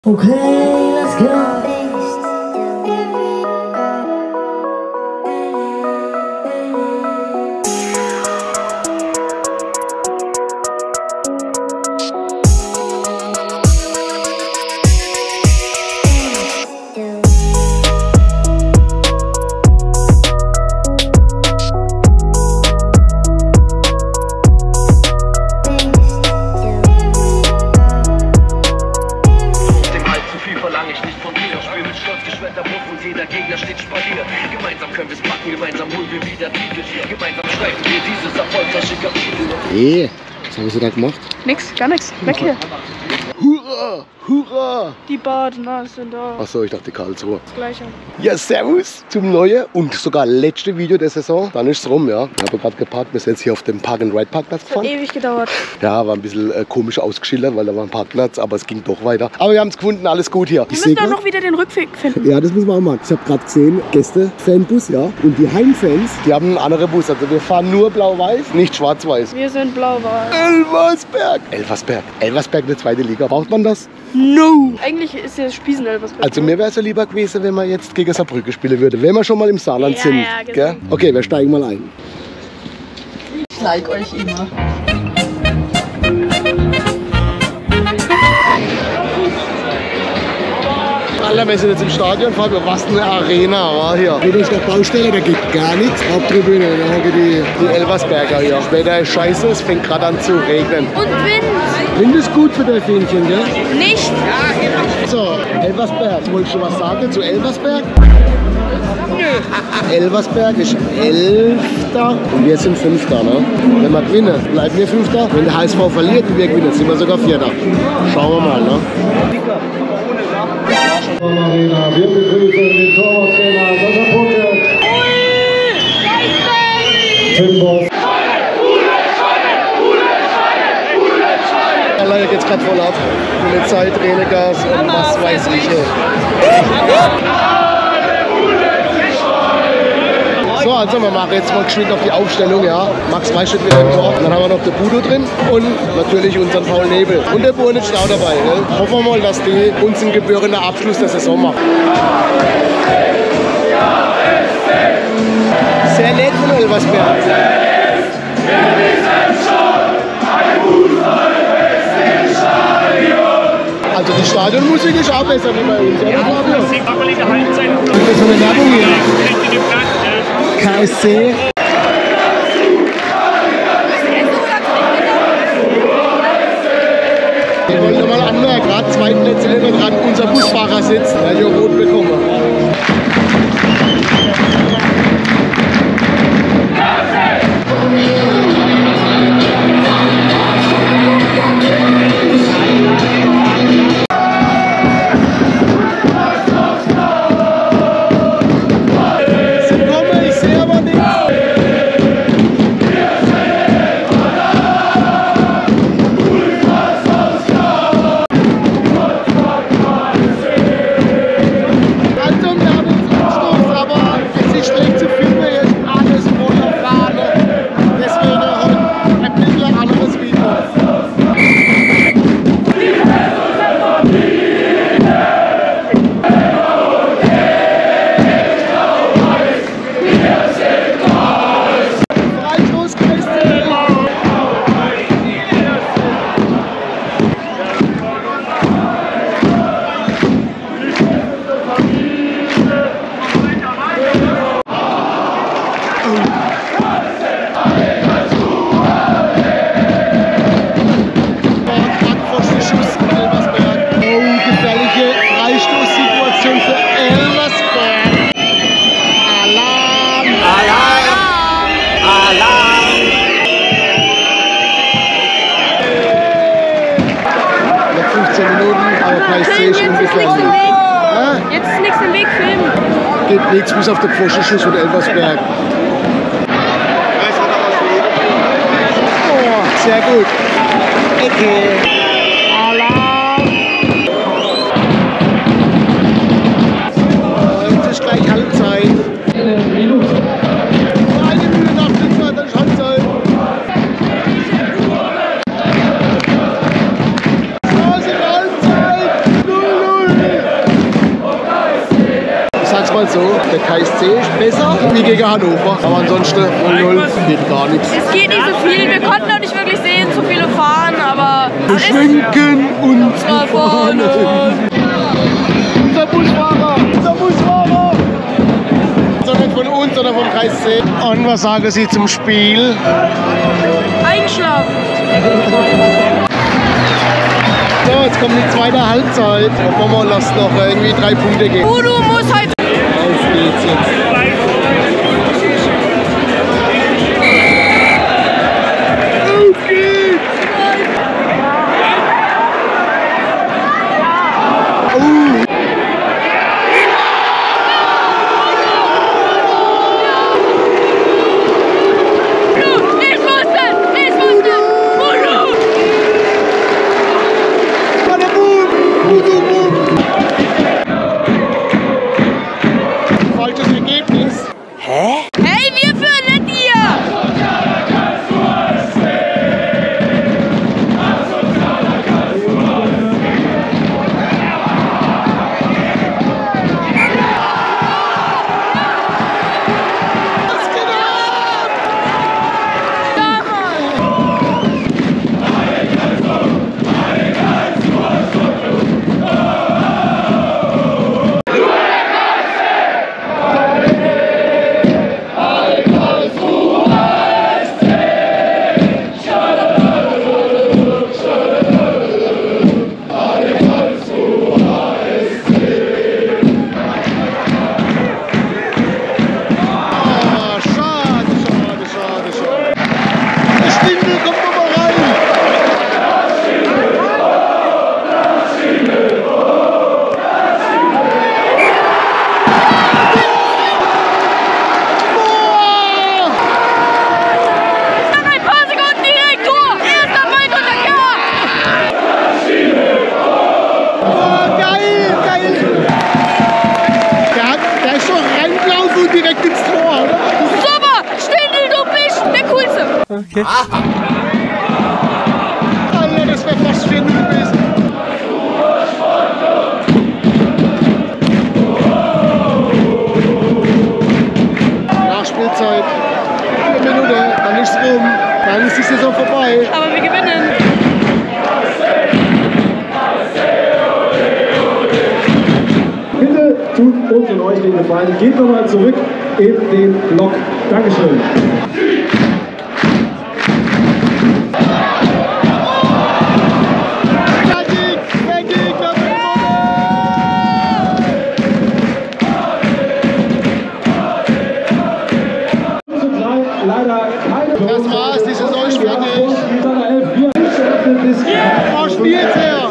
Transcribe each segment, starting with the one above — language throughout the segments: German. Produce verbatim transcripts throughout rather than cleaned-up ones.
Okay, let's go. Jeder Gegner steht spaliert. Gemeinsam können wir es packen, gemeinsam holen wir wieder Titel. Gemeinsam schreiben wir dieses erfolgreiche Kapitel. Hey, was haben Sie da gemacht? Nix, gar nichts. Weg hier. Hurra! Hurra! Die Baden sind da. Achso, ich dachte Karlsruhe. Das Gleiche. Ja, servus zum neuen und sogar letzten Video der Saison. Dann ist es rum, ja. Ich habe gerade geparkt, wir sind jetzt hier auf dem Park-and-Ride-Parkplatz Das hat gefahren. ewig gedauert. Ja, war ein bisschen äh, komisch ausgeschildert, weil da war ein Parkplatz, aber es ging doch weiter. Aber wir haben es gefunden, alles gut hier. Wir müssen doch noch wieder den Rückweg finden. Ja, das müssen wir auch machen. Ich habe gerade gesehen, Gäste-Fanbus, ja. Und die Heimfans, die haben einen anderen Bus. Also wir fahren nur blau-weiß, nicht schwarz-weiß. Wir sind blau-weiß. Elversberg! Elversberg. Elversberg, eine zweite Liga. Braucht man das? No! Eigentlich ist ja Spiesen Elversberg. Also mir wäre es ja lieber gewesen, wenn man jetzt gegen Saarbrücken spielen würde. Wenn wir schon mal im Saarland Ja, sind. ja, genau. Gell? Okay, wir steigen mal ein. Ich like euch immer. Alter, wir sind jetzt im Stadion, Fabio, was eine Arena war hier. Hier ist der Baustelle, da geht gar nichts. Haupttribüne, da haben die, die Elversberger hier. Das Wetter ist scheiße, es fängt gerade an zu regnen. Und Wind. Wind ist gut für das Fähnchen, gell? Nicht. So, Elversberg. Wolltest du was sagen zu Elversberg? Nö. Elversberg ist Elfter und wir sind Fünfter. Ne? Wenn wir gewinnen, bleiben wir Fünfter. Wenn der H S V verliert und wir gewinnen, sind wir sogar Vierter. Schauen wir mal. Ne? Wir begrüßen den Torwarttrainer Sascha Pucke. Tim Boss. Leider geht's gerade voll ab. Polizei, Tränengas und was weiß ich. So, also wir machen jetzt mal geschwind auf die Aufstellung, ja. Max Weiß steht wieder im Tor. Dann haben wir noch den Budo drin und natürlich unseren Paul Nebel. Und der Burnic ist auch dabei. Gell? Hoffen wir mal, dass die uns einen gebührenden Abschluss der Saison machen. Sehr nett von Elversberg. Also die Stadionmusik ist auch besser wie bei uns, oder? Ja, das ist eine Halbzeit. Das ist so eine Werbung hier. K S C. Ich wollte mal anmerken, gerade zwei Plätze neben dran unser Busfahrer sitzt, der hier rot bekommen. Jetzt ist nichts im Weg, filmen. Geht nichts bis auf den Pfoschenschuss von Elversberg. Oh, sehr gut. Ecke. Alarm. Jetzt ist gleich Halbzeit. Eine Minute. Eine Minute nach der Zeit, dann ist Halbzeit. So, sind Halbzeit. null null. mal so, der K S C ist besser wie gegen Hannover. Aber ansonsten null null geht gar nichts. Es geht nicht so viel. Wir konnten auch nicht wirklich sehen, zu viele fahren, aber... Wir schwenken unsere Fahnen. Unser Busfahrer! Unser Busfahrer! Also nicht von uns, sondern vom K S C. Und was sagen Sie zum Spiel? Einschlafen. So, jetzt kommt die zweite Halbzeit. Hoffen wir mal, lasst noch irgendwie drei Punkte gehen. Udo muss halt... Auf geht's jetzt. Auf geht's! Oh. Ich wusste! Ich wusste! Udo! Falsches Ergebnis. Hey, wir führen nicht hier! Okay. Alter, das wäre fast vier null gewesen. Nachspielzeit. Vier Minuten, dann ist es rum. Dann ist die Saison vorbei. Aber wir gewinnen. Bitte tut uns und euch den Gefallen. Geht nochmal zurück in den Block. Dankeschön. Das war's, die Saison ist fertig. Wo spielt's her?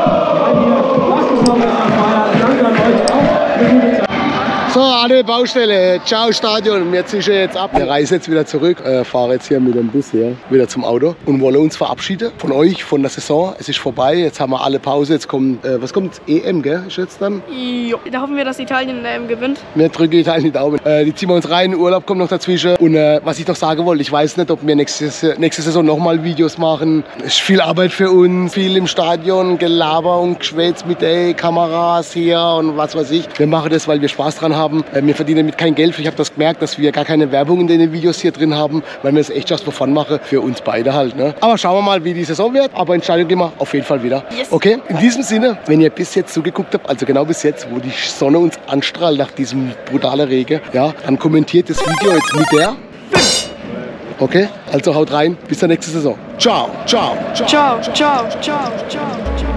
So, alle Baustelle. Ciao, Stadion. Wir zischen jetzt ab. Wir reisen jetzt wieder zurück. Äh, fahren jetzt hier mit dem Bus hier wieder zum Auto und wollen uns verabschieden von euch, von der Saison. Es ist vorbei. Jetzt haben wir alle Pause. Jetzt kommt, äh, was kommt? E M, gell? Ist jetzt dann? Jo. Da hoffen wir, dass Italien in der E M gewinnt. Wir drücken Italien die Daumen. Äh, die ziehen wir uns rein. Urlaub kommt noch dazwischen. Und äh, was ich noch sagen wollte, ich weiß nicht, ob wir nächste, nächste Saison nochmal Videos machen. Es ist viel Arbeit für uns. Viel im Stadion, Gelaber und Geschwätz mit ey, Kameras hier und was weiß ich. Wir machen das, weil wir Spaß dran haben. Äh, wir verdienen damit kein Geld. Ich habe das gemerkt, dass wir gar keine Werbung in den Videos hier drin haben, weil wir es echt just for fun machen. Für uns beide halt. Ne? Aber schauen wir mal, wie die Saison wird. Aber in Stadion gehen wir auf jeden Fall wieder. Yes. Okay? In diesem Sinne, wenn ihr bis jetzt zugeguckt habt, also genau bis jetzt, wo die Sonne uns anstrahlt nach diesem brutalen Regen, ja, dann kommentiert das Video jetzt mit der. Okay? Also haut rein. Bis zur nächsten Saison. Ciao, ciao, ciao. Ciao, ciao, ciao, ciao, ciao.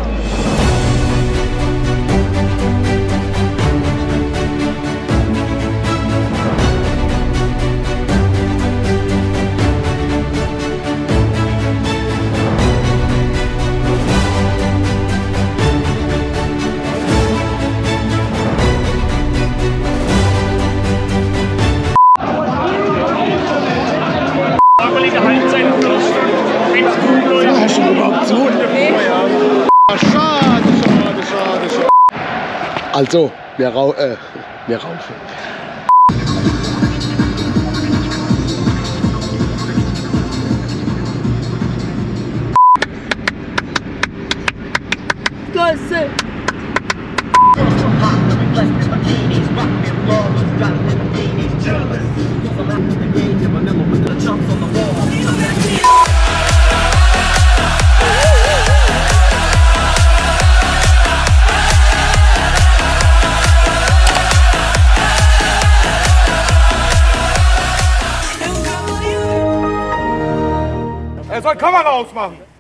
Hast du überhaupt zu? Schade, schade, schade, schade. Also, wir, rau äh, wir raufen. Klasse. Let's Er soll Kamera ausmachen.